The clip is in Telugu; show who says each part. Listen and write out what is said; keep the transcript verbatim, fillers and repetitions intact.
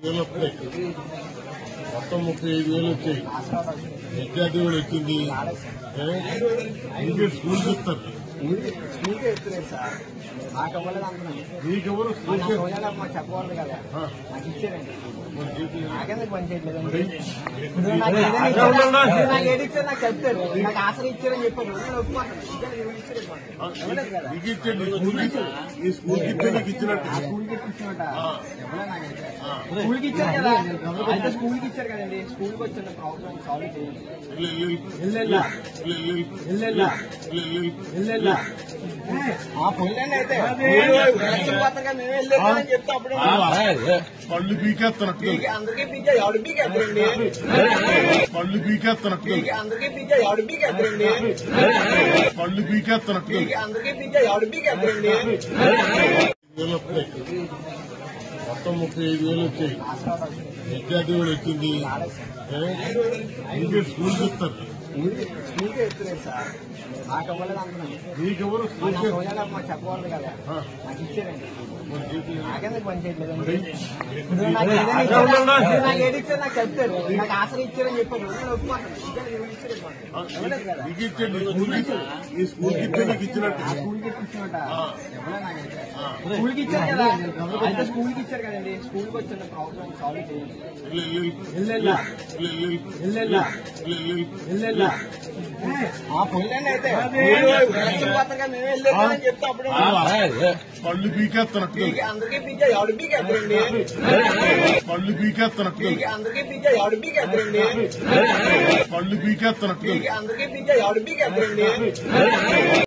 Speaker 1: వేలు వస్తాయి. మొత్తం ముప్పై ఐదు వేలు వచ్చాయి. విద్యార్థి కూడా వచ్చింది. ఇంకే స్కూల్కి ఇస్తారు.
Speaker 2: స్కూల్కే ఇస్తలేదు సార్. నాకు ఇవ్వలేదు అంటున్నాను.
Speaker 1: మీకెవరు స్కూల్కి
Speaker 2: మాకు చెప్పకూడదు కదా, నాకు ఇచ్చారండి. నాకెందుకు పని చేయట్లేదు? నాకు ఏది ఇచ్చారు నాకు చెప్తారు. నాకు ఆసరా ఇచ్చారని చెప్పారు. నేను ఒప్పుకుంటాను. ఇవ్వలేదు కదా.
Speaker 1: మీకు ఇచ్చండి. ఈ స్కూల్కి ఇస్తే నీకు ఇచ్చినట్టు.
Speaker 2: స్కూల్కి ఇచ్చినట్ట ఇవ్వలేదు నాకైతే. స్కూల్కి ఇచ్చారు కదా, అయితే స్కూల్కి ఇచ్చారు కదండి. స్కూల్కి వచ్చిన ప్రాబ్లం సాల్వ్ చేయండి. పొందండి అయితే మేమే వెళ్ళేదని చెప్తే అప్పుడు
Speaker 1: పళ్ళు పీకేస్తున్నట్టు
Speaker 2: అందరికీ పీకే ఎవడు పీకేస్తారండి.
Speaker 1: పళ్ళు పీకేస్తున్నట్టు
Speaker 2: అందరికీ పీకే ఎవడు పీకేస్తారండి.
Speaker 1: పళ్ళు పీకేస్తున్నట్టు
Speaker 2: అందరికీ పీకే ఎవడు పీకేస్తారండి.
Speaker 1: వేలు వస్తాయి. మొత్తం ముప్పై ఐదు వేలు వచ్చాయి. విద్యార్థి కూడా వచ్చింది. ఇంకే స్కూల్కి ఇస్తారు.
Speaker 2: స్కూల్కే ఇస్తలేదు సార్. నాకు ఇవ్వలేదు అంటున్నాను.
Speaker 1: మీకెవరు స్కూల్కి
Speaker 2: మాకు చెప్పకూడదు కదా, నాకు ఇచ్చారండి. నాకెందుకు పని చేయట్లేదు? నాకు ఏది ఇచ్చారు నాకు చెప్తారు. నాకు ఆసరా ఇచ్చారని చెప్పారు. నేను ఒప్పుకుంటాను. ఇవ్వలేదు కదా.
Speaker 1: మీకు ఇచ్చండి. ఈ స్కూల్కి ఇస్తే నీకు ఇచ్చినట్టు.
Speaker 2: స్కూల్కి ఇచ్చినట్ట ఇవ్వలేదు నాకైతే. స్కూల్కి ఇచ్చారు కదా, అయితే స్కూల్కి ఇచ్చారు కదండి. స్కూల్కి వచ్చిన ప్రాబ్లం సాల్వ్ చేయండి. పొందండి అయితే మేమే వెళ్ళేదని చెప్తే అప్పుడు
Speaker 1: పళ్ళు పీకేస్తున్నట్టు
Speaker 2: అందరికీ పీకే ఎవడు పీకేస్తారండి.
Speaker 1: పళ్ళు పీకేస్తున్నట్టు
Speaker 2: అందరికీ పీకే ఎవడు పీకేస్తారండి.
Speaker 1: పళ్ళు పీకేస్తున్నట్టు
Speaker 2: అందరికీ పీకే ఎవడు పీకేస్తారండి.